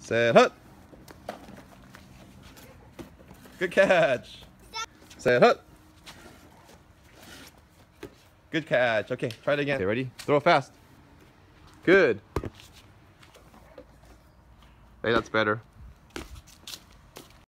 Set, hut. Good catch. Set, hut. Good catch. Okay, try it again. Okay, ready? Throw it fast. Good. Hey, that's better.